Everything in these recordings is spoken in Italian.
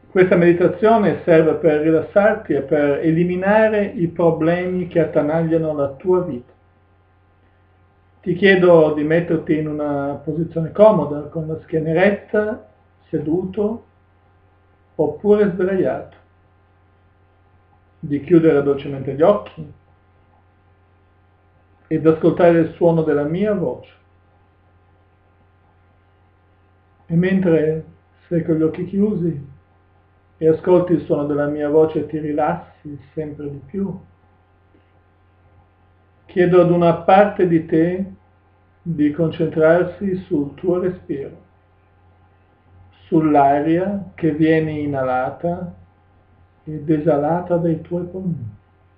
Questa meditazione serve per rilassarti e per eliminare i problemi che attanagliano la tua vita. Ti chiedo di metterti in una posizione comoda, con la schiena eretta, seduto oppure sdraiato, di chiudere dolcemente gli occhi ed ascoltare il suono della mia voce. E mentre sei con gli occhi chiusi e ascolti il suono della mia voce e ti rilassi sempre di più, chiedo ad una parte di te di concentrarsi sul tuo respiro, sull'aria che viene inalata ed esalata dai tuoi polmoni.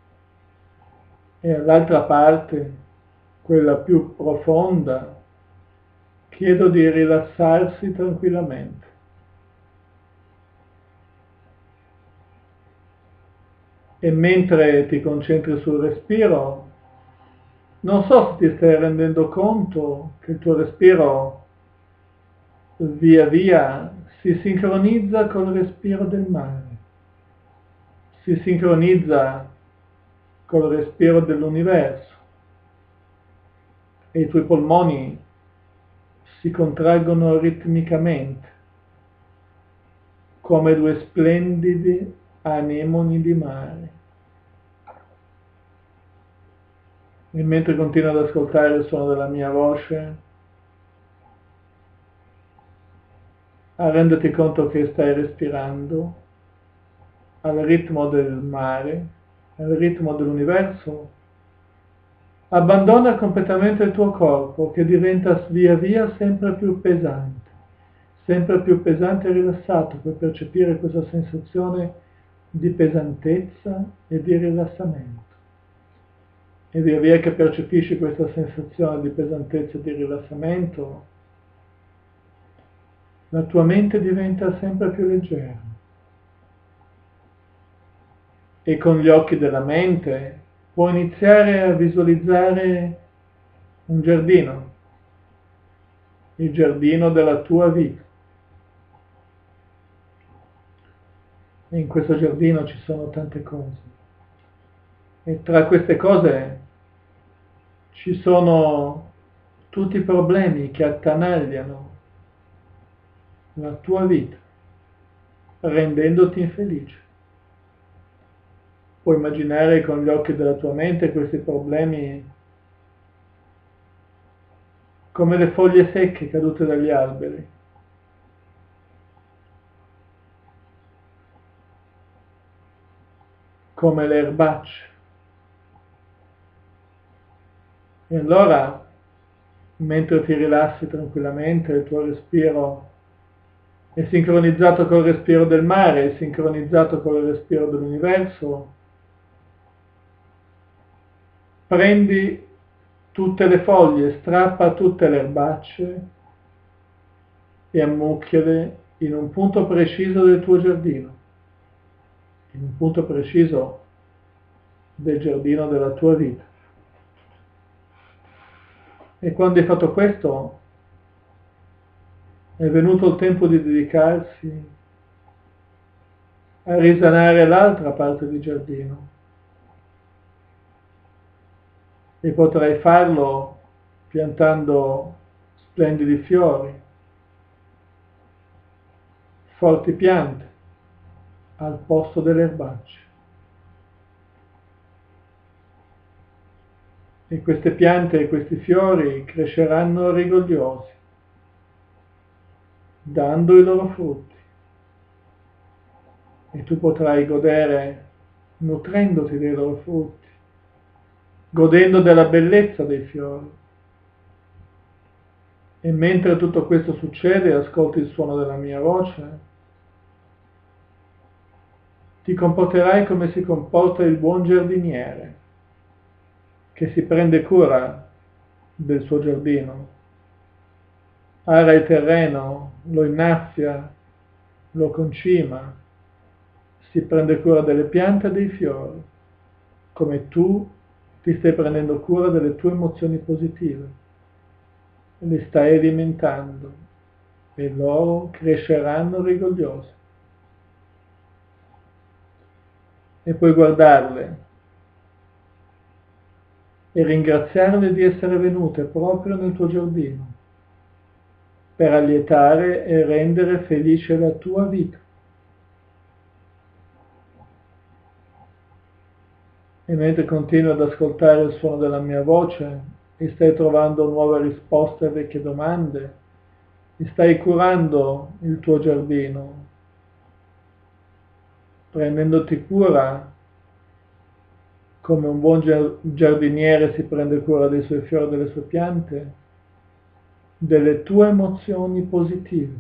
E all'altra parte, quella più profonda, chiedo di rilassarsi tranquillamente. E mentre ti concentri sul respiro, non so se ti stai rendendo conto che il tuo respiro via via si sincronizza col respiro del mare, si sincronizza col respiro dell'universo e i tuoi polmoni si contraggono ritmicamente come due splendidi anemoni di mare. E mentre continuo ad ascoltare il suono della mia voce, a renderti conto che stai respirando al ritmo del mare, al ritmo dell'universo, abbandona completamente il tuo corpo che diventa via via sempre più pesante e rilassato per percepire questa sensazione di pesantezza e di rilassamento. E via via che percepisci questa sensazione di pesantezza e di rilassamento, la tua mente diventa sempre più leggera. E con gli occhi della mente puoi iniziare a visualizzare un giardino, il giardino della tua vita. E in questo giardino ci sono tante cose. E tra queste cose ci sono tutti i problemi che attanagliano la tua vita, rendendoti infelice. Puoi immaginare con gli occhi della tua mente questi problemi come le foglie secche cadute dagli alberi, come le erbacce. E allora, mentre ti rilassi tranquillamente, il tuo respiro è sincronizzato col respiro del mare, è sincronizzato col respiro dell'universo, prendi tutte le foglie, strappa tutte le erbacce e ammucchiale in un punto preciso del tuo giardino, in un punto preciso del giardino della tua vita. E quando hai fatto questo, è venuto il tempo di dedicarsi a risanare l'altra parte del giardino. E potrai farlo piantando splendidi fiori, forti piante, al posto delle erbacce. E queste piante e questi fiori cresceranno rigogliosi, dando i loro frutti. E tu potrai godere nutrendoti dei loro frutti, godendo della bellezza dei fiori. E mentre tutto questo succede, ascolti il suono della mia voce, ti comporterai come si comporta il buon giardiniere, che si prende cura del suo giardino, ara il terreno, lo innaffia, lo concima, si prende cura delle piante e dei fiori, come tu ti stai prendendo cura delle tue emozioni positive, li stai alimentando e loro cresceranno rigogliosi. e puoi guardarle e ringraziarle di essere venute proprio nel tuo giardino per allietare e rendere felice la tua vita. E mentre continui ad ascoltare il suono della mia voce e stai trovando nuove risposte a vecchie domande, e stai curando il tuo giardino, prendendoti cura come un buon giardiniere si prende cura dei suoi fiori e delle sue piante, delle tue emozioni positive.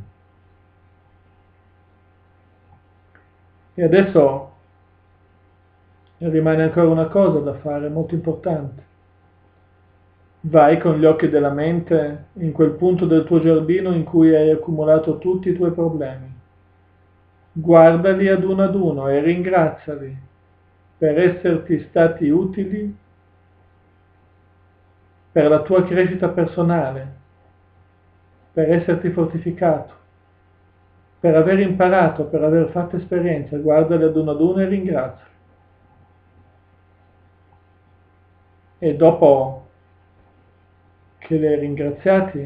E adesso rimane ancora una cosa da fare, molto importante. Vai con gli occhi della mente in quel punto del tuo giardino in cui hai accumulato tutti i tuoi problemi. Guardali ad uno e ringraziali per esserti stati utili per la tua crescita personale, per esserti fortificato, per aver imparato, per aver fatto esperienza. Guardali ad uno e ringraziali. E dopo che li hai ringraziati,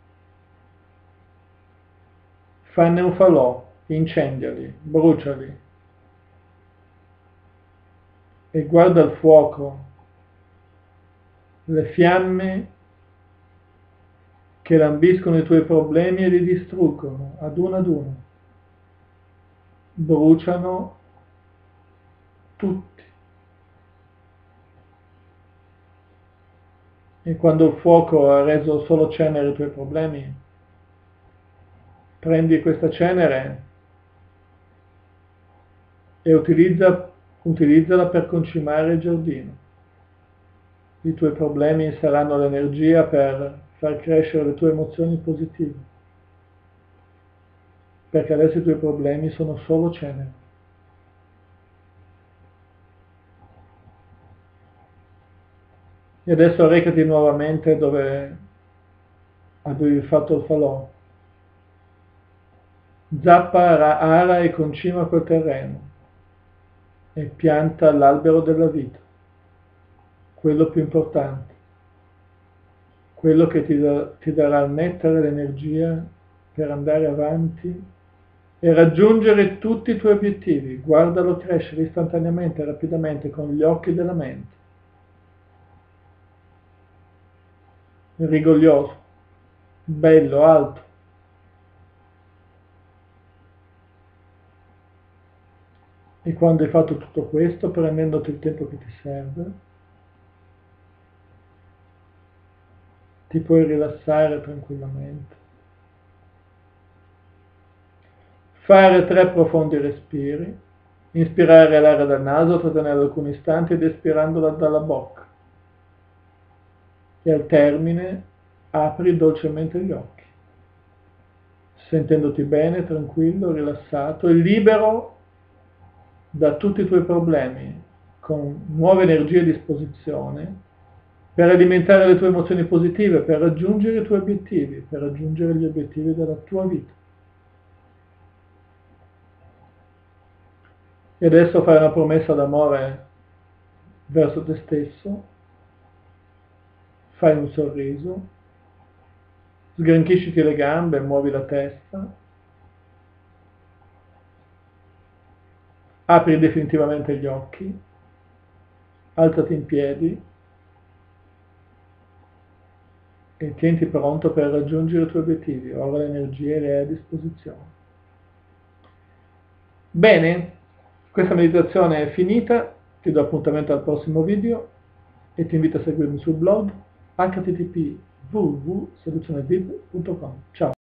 fanne un falò, incendiali, bruciali e guarda il fuoco, le fiamme che lambiscono i tuoi problemi e li distruggono ad uno. Bruciano tutti. E quando il fuoco ha reso solo cenere i tuoi problemi, prendi questa cenere e utilizzala per concimare il giardino. I tuoi problemi saranno l'energia per far crescere le tue emozioni positive, perché adesso i tuoi problemi sono solo cenere. E adesso recati nuovamente dove avevi fatto il falò. Zappa, ara e concima quel terreno e pianta l'albero della vita, quello più importante, quello che ti darà il nettare e l'energia per andare avanti e raggiungere tutti i tuoi obiettivi. Guardalo crescere istantaneamente, rapidamente, con gli occhi della mente. Rigoglioso, bello, alto. E quando hai fatto tutto questo, prendendoti il tempo che ti serve, ti puoi rilassare tranquillamente. Fare 3 profondi respiri, inspirare l'aria dal naso, trattenere alcuni istanti ed espirandola dalla bocca. E al termine apri dolcemente gli occhi, sentendoti bene, tranquillo, rilassato e libero da tutti i tuoi problemi, con nuove energie a disposizione per alimentare le tue emozioni positive, per raggiungere i tuoi obiettivi, per raggiungere gli obiettivi della tua vita. E adesso fai una promessa d'amore verso te stesso, fai un sorriso, sgranchisciti le gambe, muovi la testa, apri definitivamente gli occhi, alzati in piedi e tienti pronto per raggiungere i tuoi obiettivi. Ora le energie le hai a disposizione. Bene, questa meditazione è finita, ti do appuntamento al prossimo video e ti invito a seguirmi sul blog http://www.soluzionevib.com. Ciao!